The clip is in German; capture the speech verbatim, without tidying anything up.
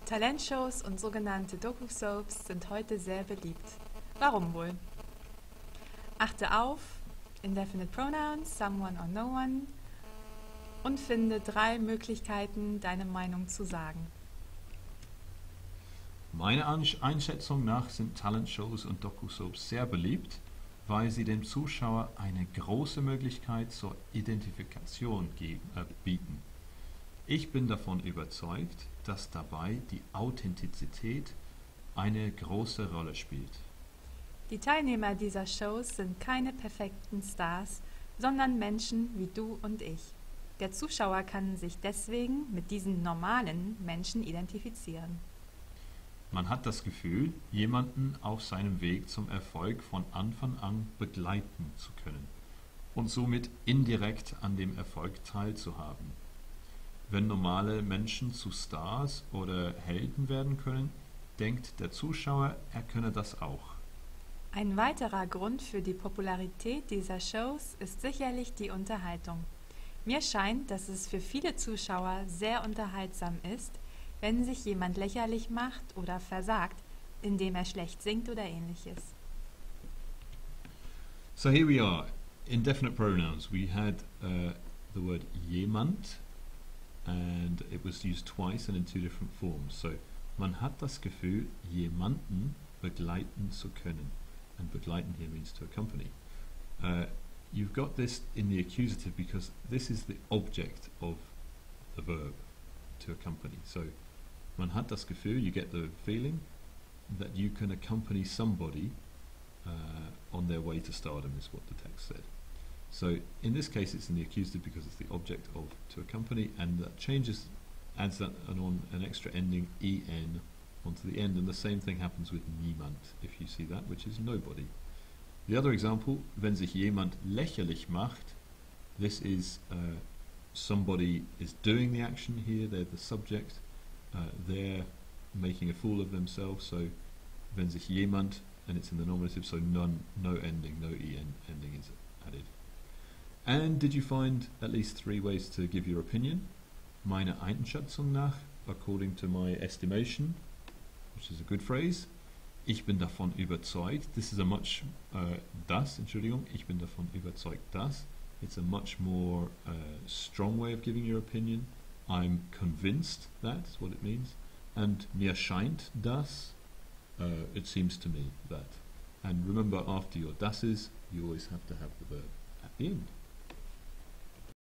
Talentshows und sogenannte Doku-Soaps sind heute sehr beliebt. Warum wohl? Achte auf Indefinite Pronouns, someone or no one und finde drei Möglichkeiten, deine Meinung zu sagen. Meiner Einschätzung nach sind Talentshows und Doku-Soaps sehr beliebt, weil sie dem Zuschauer eine große Möglichkeit zur Identifikation geben, äh, bieten. Ich bin davon überzeugt, dass dabei die Authentizität eine große Rolle spielt. Die Teilnehmer dieser Shows sind keine perfekten Stars, sondern Menschen wie du und ich. Der Zuschauer kann sich deswegen mit diesen normalen Menschen identifizieren. Man hat das Gefühl, jemanden auf seinem Weg zum Erfolg von Anfang an begleiten zu können und somit indirekt an dem Erfolg teilzuhaben. Wenn normale Menschen zu Stars oder Helden werden können, denkt der Zuschauer, er könne das auch. Ein weiterer Grund für die Popularität dieser Shows ist sicherlich die Unterhaltung. Mir scheint, dass es für viele Zuschauer sehr unterhaltsam ist, wenn sich jemand lächerlich macht oder versagt, indem er schlecht singt oder ähnliches. So here we are, indefinite pronouns. We had uh, the word jemand and it was used twice and in two different forms. So man hat das Gefühl, jemanden begleiten zu können. And begleiten here means to accompany. Uh, you've got this in the accusative because this is the object of the verb, to accompany. So man hat das Gefühl, you get the feeling that you can accompany somebody uh, on their way to stardom is what the text said. So in this case it's in the accusative because it's the object of to accompany, and that changes, adds that an on an extra ending en onto the end, and the same thing happens with niemand, if you see that, which is nobody. The other example, wenn sich jemand lächerlich macht, this is uh, somebody is doing the action here, they're the subject, uh, they're making a fool of themselves, so wenn sich jemand, and it's in the nominative, so none, no ending, no en ending is added. And did you find at least three ways to give your opinion? Meiner Einschätzung nach, according to my estimation, which is a good phrase. Ich bin davon überzeugt. This is a much, uh, das, Entschuldigung, ich bin davon überzeugt, dass. It's a much more uh, strong way of giving your opinion. I'm convinced, that's what it means. And mir scheint das, uh, it seems to me that. And remember, after your das's, you always have to have the verb at the end.